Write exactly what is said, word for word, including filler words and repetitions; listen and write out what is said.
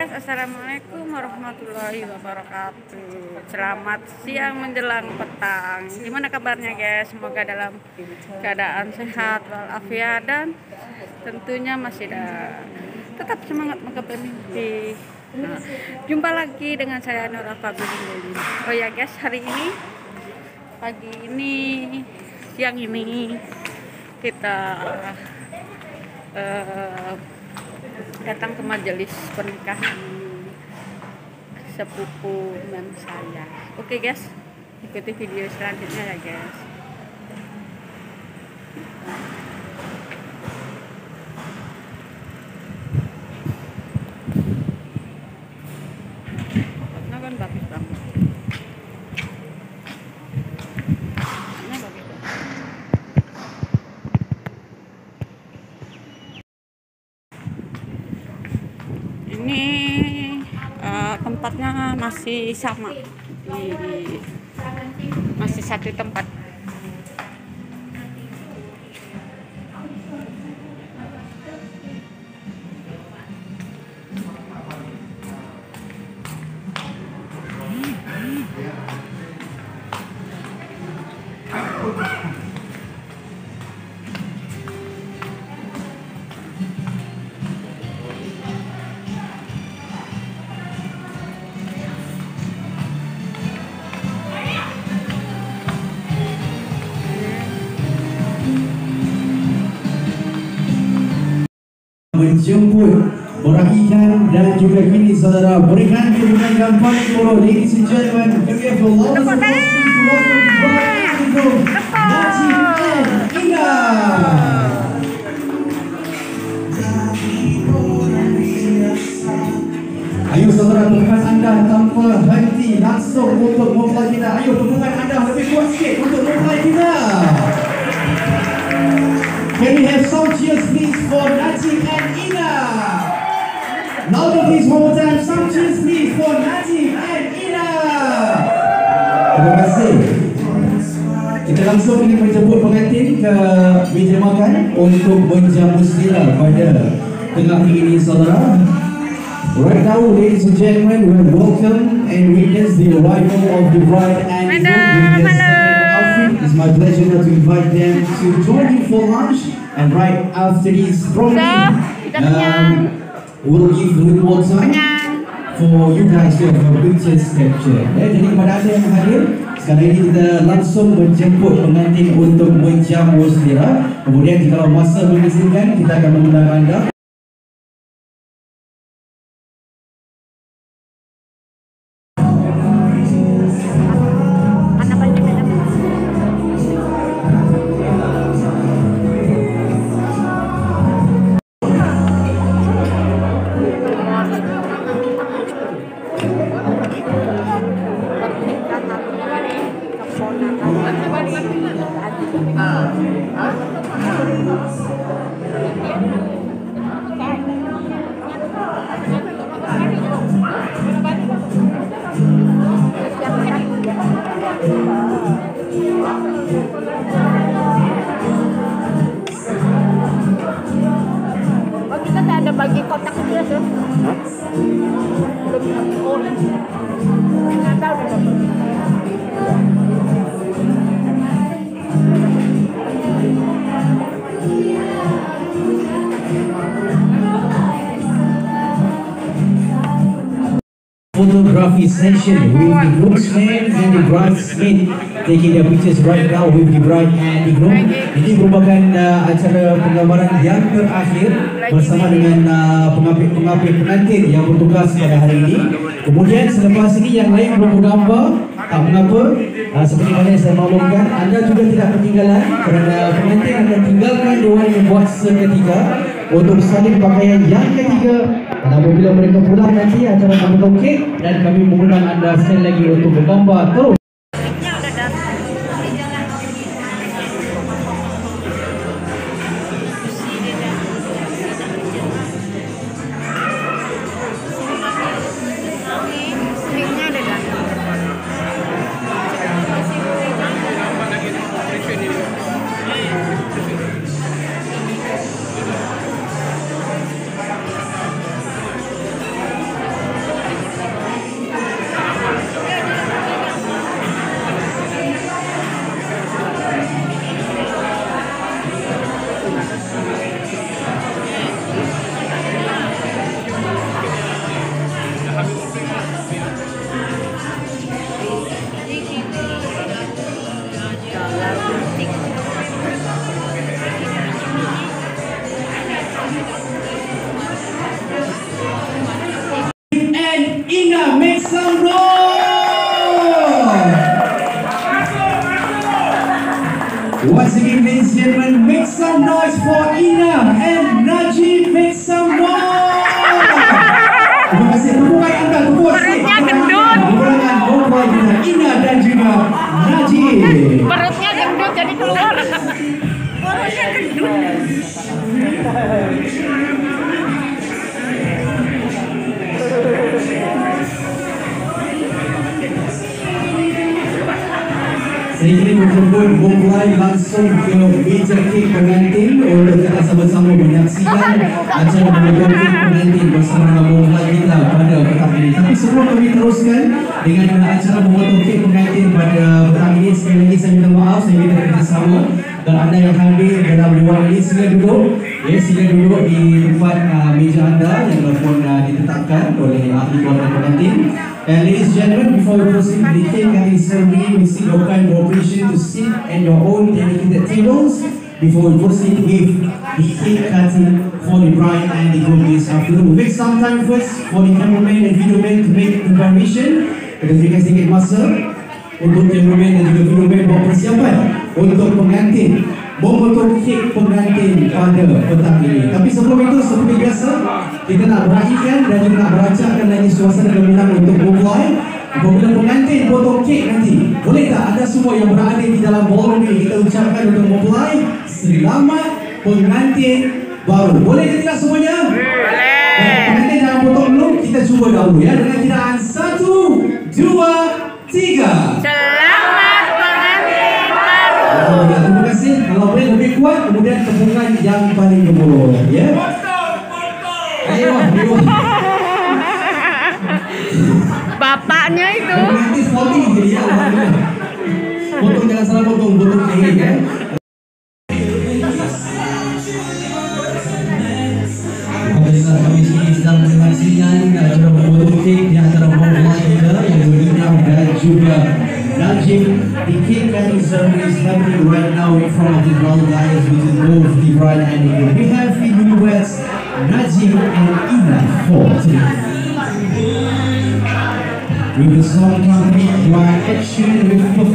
guys, assalamualaikum warahmatullahi wabarakatuh. Selamat siang menjelang petang. Gimana kabarnya guys? Semoga dalam keadaan sehat walafiat dan tentunya masih ada tetap semangat menggapai mimpi. Nah, jumpa lagi dengan saya Nora Fabilin. Oh ya guys, hari ini pagi ini siang ini kita uh, datang ke majelis pernikahan sepupu mem saya. Oke guys, ikuti video selanjutnya ya guys. Nah kan bagus banget. Nah bagus banget. Ini uh, tempatnya masih sama, di masih satu tempat. Menjemput, meraihkan dan juga kini saudara berikan kedudukan yang paling murah. Ladies and gentlemen, give it for love and Ina. Ayo saudara, tepukan anda tanpa henti langsung untuk mempelai kita. Ayo tepukan anda lebih kuat sikit untuk mempelai kita. Can we have some cheers please for Najib and Ina? Louder please one more time. Some cheers please for Najib and Ina. Terima kasih. Kita langsung ingin menjemput pengantin ke meja makan untuk menjamu sila pada tengah hari ini saudara. Right now, ladies and gentlemen, we will welcome and witness the arrival of the bride and groom. It's my pleasure to invite them to join you for lunch, and right after this program, um, we'll give a little more time for you guys to have a picture capture. Eh, jadi kepada anda yang hadir, sekarang ini kita langsung menjemput pengantin untuk menjamu selera. Kemudian jika masa mengizinkan, kita akan mengundang anda. Oh, kita tak ada bagi kotak dia tuh. Oh, nggak tahu deh. Photography session with the groomsmen and the bridesmaid taking their pictures right now with the bride and the groom. Ini merupakan uh, acara penggambaran yang terakhir bersama dengan pengapit-pengapit uh, pengantin yang bertugas pada hari ini. Kemudian selepas ini yang lain bergambar, tak mengapa, uh, seperti mana yang saya maklumkan, anda juga tidak ketinggalan kerana pengantin akan tinggalkan diorang yang buat seketika untuk salin pakaian yang ketiga. Dan apabila mereka pulang nanti acara memotong kek dan kami mengundang anda sekali lagi untuk bergambar terus. Orangnya gendut. Saya ingin menjemput memulai langsung ke meja kek pengantin untuk kita sama-sama menyaksikan acara memotong kek pengantin bersama memulai kita pada petang ini. Tapi sebelum kami teruskan dengan acara memotong kek pengantin pada petang ini, sekali lagi saya minta maaf, saya minta kerjasama dan anda yang hadir dalam luar ini sila duduk, ya sila duduk di tempat uh, meja anda yang telah uh, ditetapkan oleh ahli keluarga pengantin. And ladies and gentlemen, before we proceed with the cake cutting ceremony, we seek your kind cooperation to sit at your own dedicated tables before we proceed with the cake cutting for the bride and the groom this afternoon. We make some time first for the cameraman and videoman to make preparation. Kita berikan sedikit masa untuk cameraman dan juga videoman buat persiapan untuk pengantin memotong kek pengantin pada petang ini. Tapi sebelum itu, seperti biasa, kita nak berakhirkan dan juga nak merancangkan lagi suasana gemilang untuk memulai apabila pengantin potong kek nanti. Boleh tak anda semua yang berada di dalam ballroom ini kita ucapkan untuk memulai selamat pengantin baru. Boleh ke tidak semuanya? Boleh. Eh, pengantin jangan potong dulu, kita cuba dahulu ya dengan kiraan satu, dua, tiga. Selamat pengantin baru. Oh, ya, terima kasih. Kalau boleh lebih kuat, kemudian tepukan yang paling gemuruh, ya. Ayo, ayo. Bapaknya itu. Pengantin voting jadi ya. Potong jangan salah potong, potong kek ya. Apabila kami sedang menyaksikan acara memotong kek di antara mempelai kita yang bernama dan juga Najib. The cake cutting ceremony is happening right now in front of the ground guys, which is both the bride and the groom. We have the newlyweds Najib and Ina for today. With the song accompanied by action with